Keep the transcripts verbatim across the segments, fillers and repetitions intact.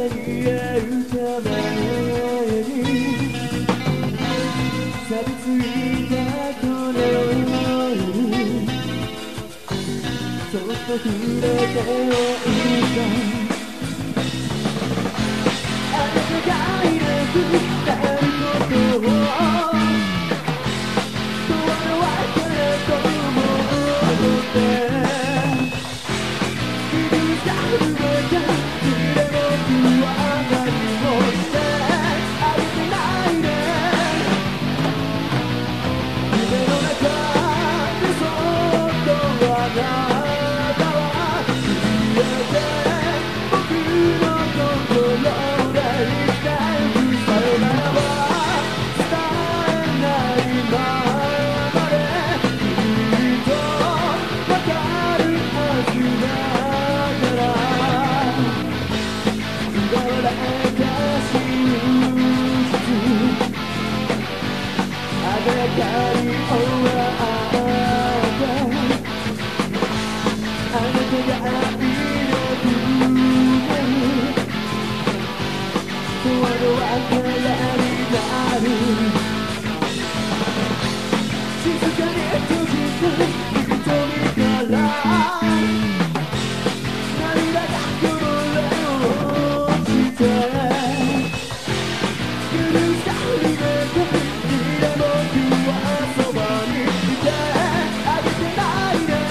り合うために錆びついたこの夜そっと触れておいたあなたがいなくなることを永遠の別れと思って許されたで僕は何もしてあげてないね夢の中でそっとあなたは消えて僕の心で生きてゆくさよならは伝えないままできっとわかるはずだから奪われた真実あがかり終わってあなたがいなくなる永遠の別れになる静かに閉じた瞳から涙がこぼれ落ちて許されたで僕はそばにいてあげてないね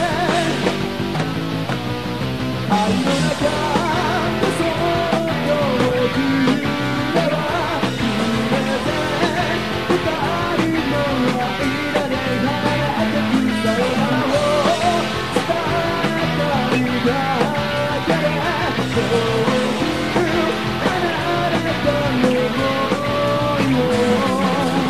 愛の中でそっと僕らは触れて二人の間で離れてくさよならを伝えたいだけで遠く離れた想いを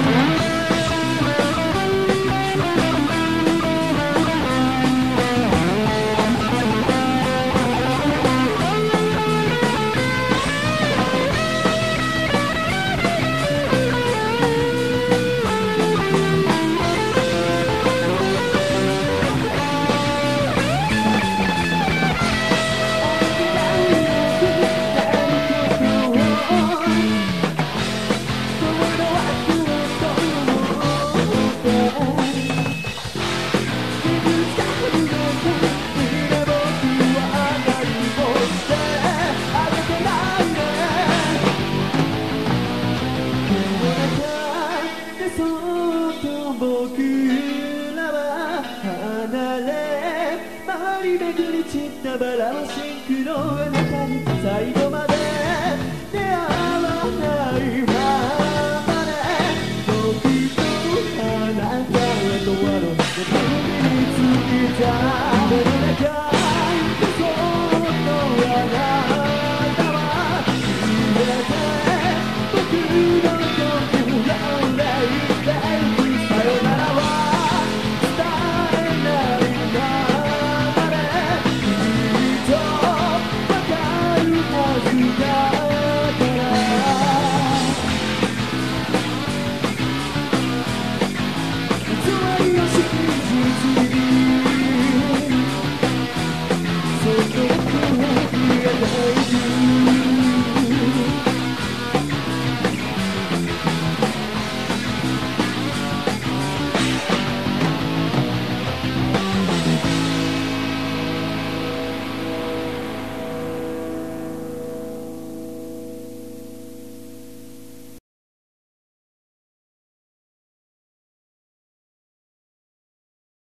めぐり散ったバラはシンクのあなたに最後まで出会わないままで僕とあなたは永遠の海に着いた目の中でそっとあなたは消えて僕の心で生きてゆくさよならは伝えないままわかるはずだ